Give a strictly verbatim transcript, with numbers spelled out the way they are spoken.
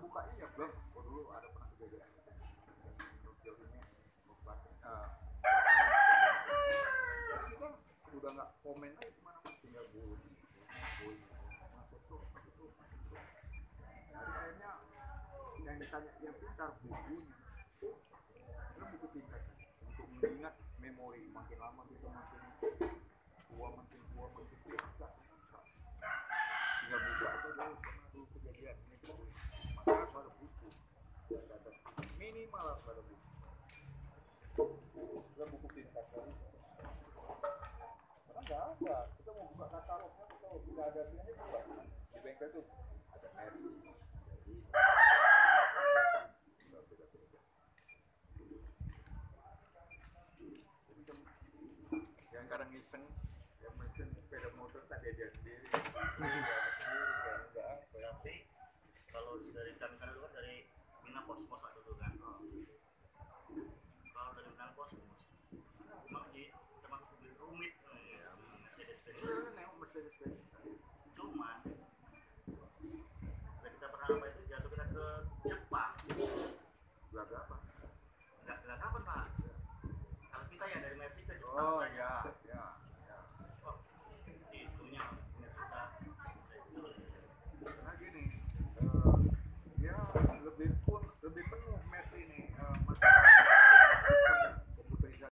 buka iya belum. Oh, dulu ada pernah kejadian. Jauh ini buka. Uh, kita udah nggak komen lagi kemana mana tinggal bui, bui, masuk tuh, masuk tuh, masuk tuh. Jadi akhirnya yang ditanya yang pintar bukunya, itu buku pintar untuk mengingat memori makin lama kita makin tua makin tua makin tua enggak susah. Tinggal buka aja dulu pernah dulu kejadian ini tuh, maka pada buku, minimal harus pada buku. Kita buku pintar kan? Karena nggak ada. Kita mau buka katalognya kita nggak ada sini buka. Di bengkel tuh ada Mercy. Yang kadang iseng, yang mesen sepeda motor tak dia sendiri. Tapi kalau dari kami kan dulu kan dari Minang Kosmos dulu kan. Kalau dari Minang Kosmos, memang di termasuk mobil rumit, ya, Mercedes Benz. Nengok Mercedes Benz. Cuman kita pernah itu jatuh kita ke Jepang. Belaga apa? Enggak gelagapan pak. Kalau kita ya dari Mercy ke Jepang. Oh ya.